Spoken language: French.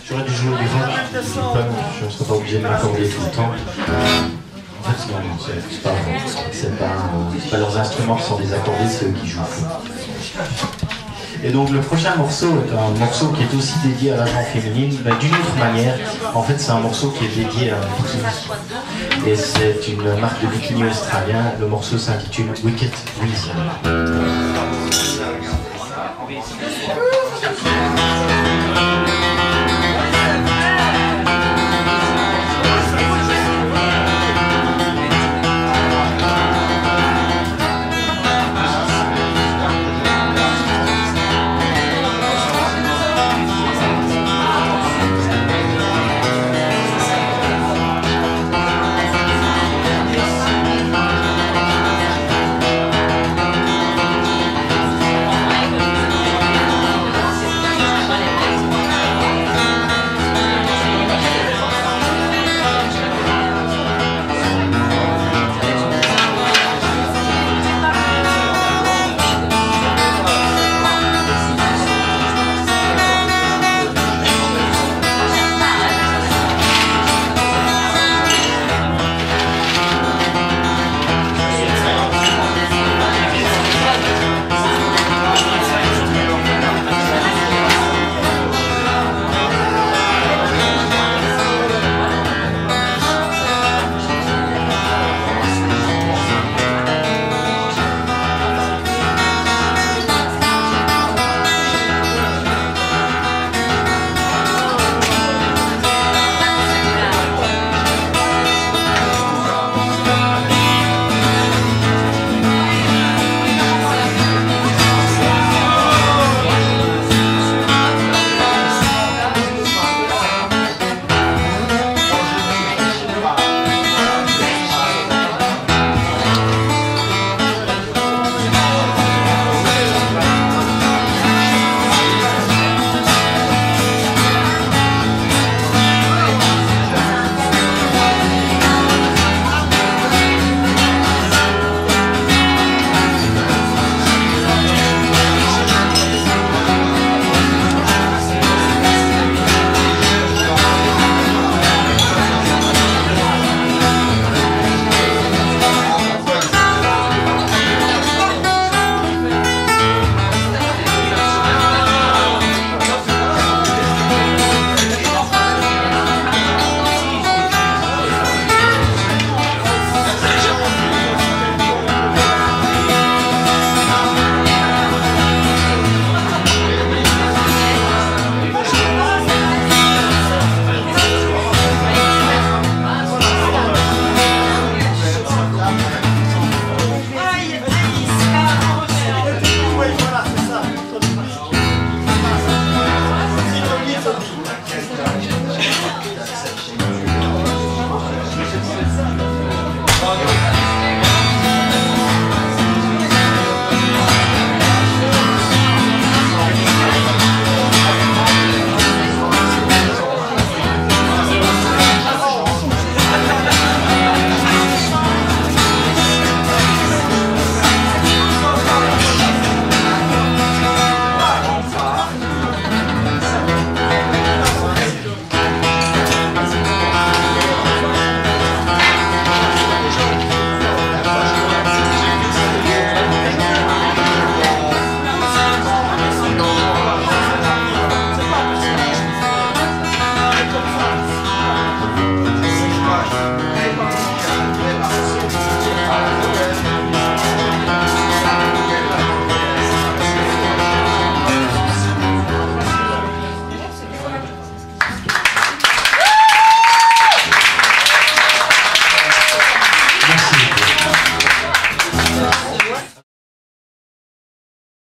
J'aurais dû jouer du rock, je ne serais pas obligé de m'accorder tout le temps. En fait, non, c'est pas vrai. C'est pas leurs instruments qui sont désaccordés, c'est eux qui jouent. Et donc le prochain morceau est un morceau qui est aussi dédié à la gente féminine, mais d'une autre manière. En fait, c'est un morceau qui est dédié à un bikini. Et c'est une marque de bikini australien. Le morceau s'intitule Wicked Weasel.